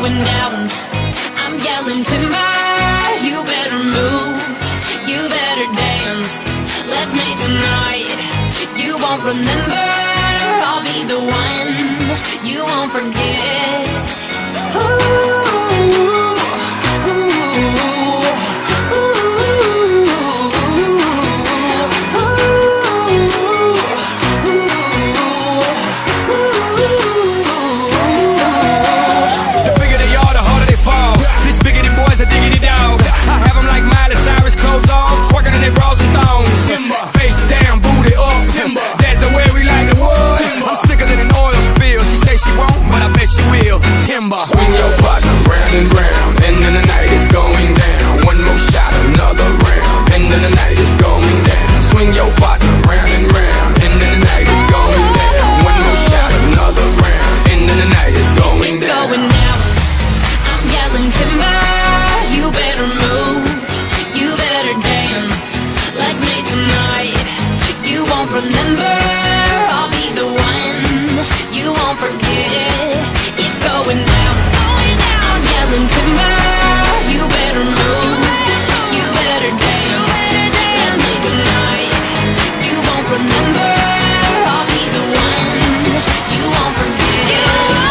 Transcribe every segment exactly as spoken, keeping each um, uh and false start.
going down. I'm yelling timber, you better move, you better dance. Let's make a night you won't remember. I'll be the one you won't forget. Ooh. Dig-gidy dog. I have them like Miley Cyrus, clothes off, twerking in their bras and thongs. Timber. Face down, booty up. Timber. That's the way we like the wood. Timber. I'm sicker than an oil spill. She say she won't, but I bet she will. Timber. Swing your partner round and round, and then the night is going down. One more shot, another round, and then the night is going down. Swing your partner round and round, and then the night is going down. One more shot, another round, and then the night is going it's down. Going down. I'm yelling timber. You better move, you better dance. Let's make a night you won't remember. I'll be the one you won't forget. It's going down, it's going down. I'm yelling timber. You better move, you better dance. Let's make a night you won't remember. I'll be the one you won't forget.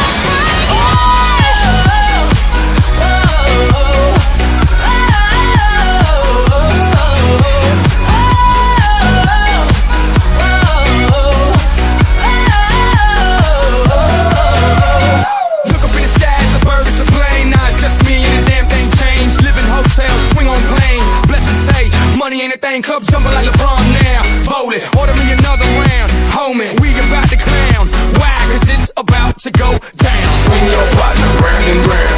Money ain't a thing, club jumping like LeBron now. Bowling, order me another round. Homie, we about to clown. Why? Cause it's about to go down. Swing your partner round and round.